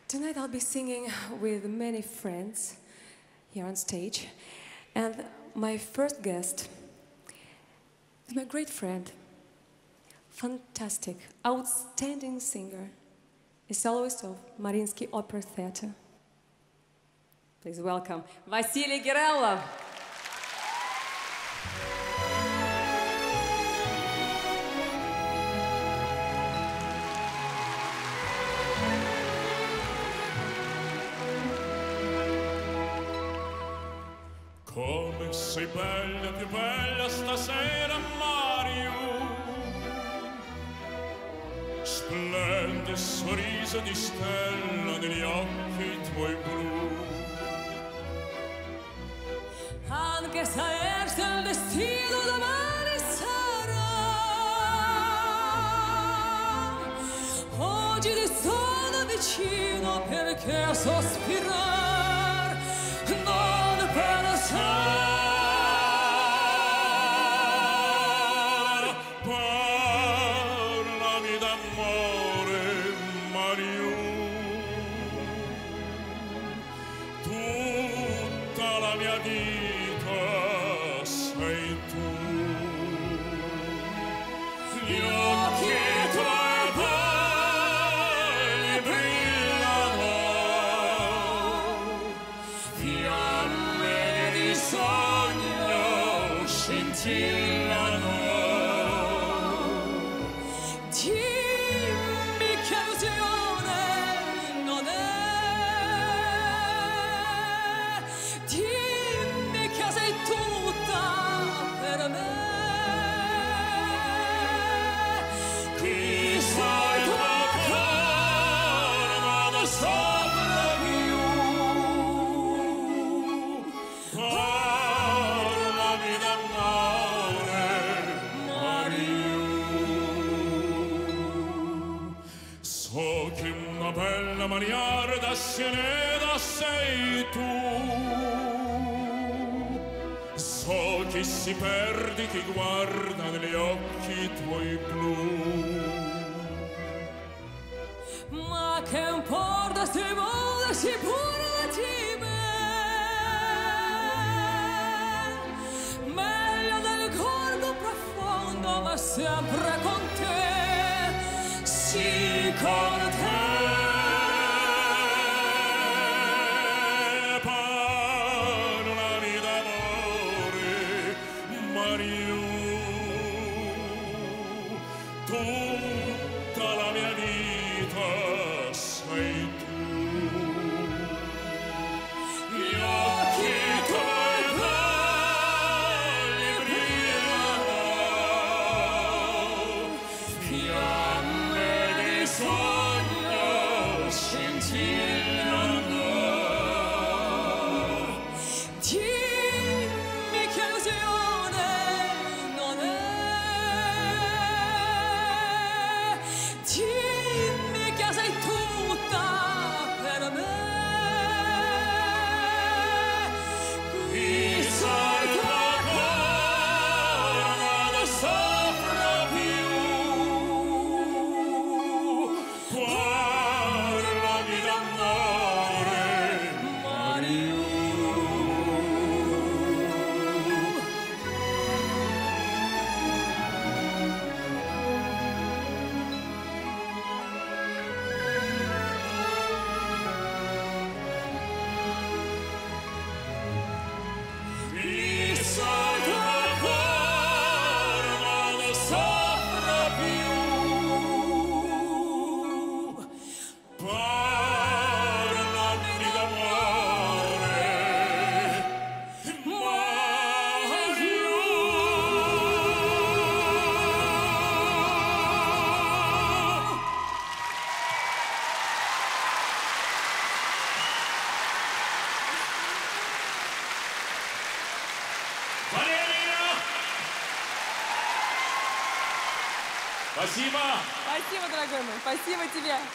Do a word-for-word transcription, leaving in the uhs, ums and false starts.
Tonight I'll be singing with many friends here on stage. And my first guest is my great friend, fantastic, outstanding singer, a soloist of Mariinsky Opera Theatre. Please welcome Vasily Girellov. Come sei bella, più bella stasera, Mario. Splende il sorriso di stella negli occhi tuoi blu. Anche sapersi il destino domani sarà. Oggi ti sono vicino perché sospirar non pensare. Parlami d'amore, Mario. Tutta la mia vita sei tu. Gli occhi tuoi belli brillano, fiamme di sogno scintillano. Dimmi che illusione non è. Dimmi che sei tutta per me. Qui sei tu ancora, ma non sopra più. Parlami d'amore, Mario. So che una bella maniera sieneda sei tu. So che si perdi chi guarda negli occhi tuoi blu. Ma che importa se muoversi pure di me. Meglio del corpo profondo, ma sempre con te. Sì, con te. Parlami d'amore, Mario. Tutta la mia vita sei tu. Gli occhi tuoi belli brillano, fiamme di sogno scintillano. Dimmi che illusione non è. Dimmi che sei tutta per me. Qui sei tu ancora, ma non sopra più. Parlami d'amore, Mario. Qui sei tu ancora, ma non sopra più. Parlami d'amore, Mario. Валерия! Спасибо! Спасибо, дорогой мой, спасибо тебе.